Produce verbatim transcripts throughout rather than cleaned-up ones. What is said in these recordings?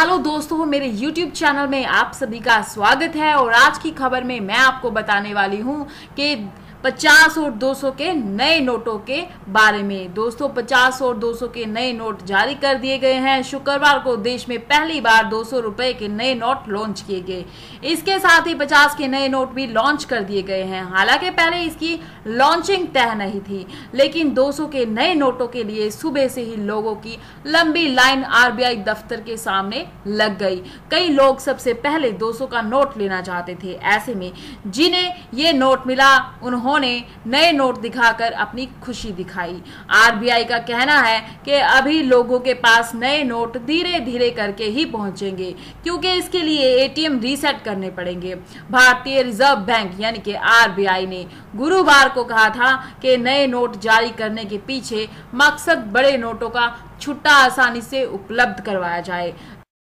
Hello दोस्तों, मेरे YouTube channel में आप सभी का स्वागत है। और आज की खबर में मैं आपको बताने वाली हूं कि पचास और दो सौ के नए नोटों के बारे में। दोस्तों, पचास और दो सौ के नए नोट जारी कर दिए गए हैं। शुक्रवार को देश में पहली बार दो सौ रुपए के नए नोट लॉन्च किए गए। इसके साथ ही पचास के नए नोट भी लॉन्च कर दिए गए हैं। हालांकि पहले इसकी लॉन्चिंग तय नहीं थी, लेकिन दो सौ के नए नोटों के लिए सुबह से ही लोगों की लंबी लाइन आरबीआई दफ्तर के सामने लग गई। कई लोग सबसे पहले दो सौ का नोट लेना चाहते थे। ऐसे में जिन्हें ये नोट मिला, उन्होंने नए नोट दिखाकर अपनी खुशी दिखाई। आरबीआई का कहना है कि अभी लोगों के पास नए नोट धीरे धीरे करके ही पहुंचेंगे, क्योंकि इसके लिए एटीएम रीसेट करने पड़ेंगे। भारतीय रिजर्व बैंक यानी कि आरबीआई ने गुरुवार को कहा था कि नए नोट जारी करने के पीछे मकसद बड़े नोटों का छुट्टा आसानी से उपलब्ध करवाया जाए।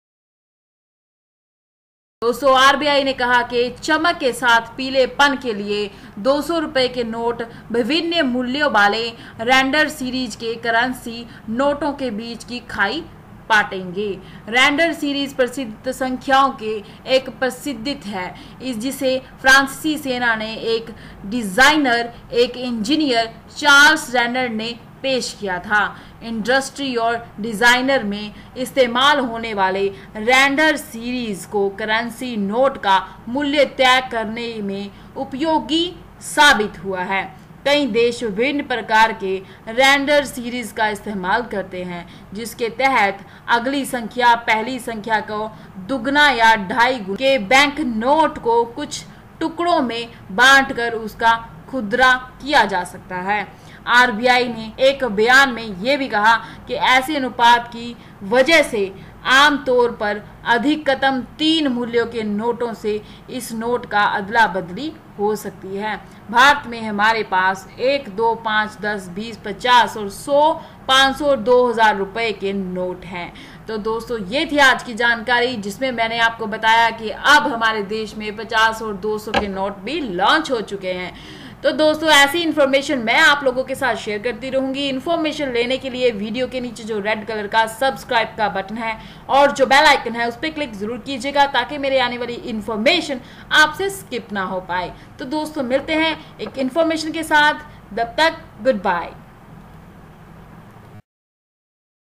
दोस्तों, आरबीआई ने कहा कि चमक के साथ पीलेपन के लिए दो सौ रुपए के नोट विभिन्न मूल्यों वाले रैंडर सीरीज के करेंसी नोटों के बीच की खाई पाटेंगे। रैंडर सीरीज प्रसिद्ध संख्याओं के एक प्रसिद्धित है, इस जिसे फ्रांसीसी सेना ने एक डिजाइनर, एक इंजीनियर चार्ल्स रैंडर ने पेश किया था। इंडस्ट्री और डिजाइनर में इस्तेमाल होने वाले रैंडर सीरीज को करेंसी नोट का मूल्य तय करने में उपयोगी साबित हुआ है। कई देश विभिन्न प्रकार के रैंडर सीरीज का इस्तेमाल करते हैं, जिसके तहत अगली संख्या पहली संख्या को दुगना या ढाई गुना के बैंक नोट को कुछ टुकड़ों में बांटकर उसका खुदरा किया जा सकता है। आरबीआई ने एक बयान में यह भी कहा कि ऐसे अनुपात की वजह से आमतौर पर अधिकतम तीन मूल्यों के नोटों से इस नोट का अदला बदली हो सकती है। भारत में हमारे पास एक, दो, पाँच, दस, बीस, पचास और सौ, पाँच सौ और दो हजार रुपए के नोट हैं। तो दोस्तों, ये थी आज की जानकारी, जिसमें मैंने आपको बताया कि अब हमारे देश में पचास और दो सौ के नोट भी लॉन्च हो चुके हैं। तो दोस्तों, ऐसी इन्फॉर्मेशन मैं आप लोगों के साथ शेयर करती रहूंगी। इन्फॉर्मेशन लेने के लिए वीडियो के नीचे जो रेड कलर का सब्सक्राइब का बटन है और जो बेल आइकन है उस पर क्लिक जरूर कीजिएगा, ताकि मेरे आने वाली इन्फॉर्मेशन आपसे स्किप ना हो पाए। तो दोस्तों, मिलते हैं एक इन्फॉर्मेशन के साथ। तब तक गुड बाय।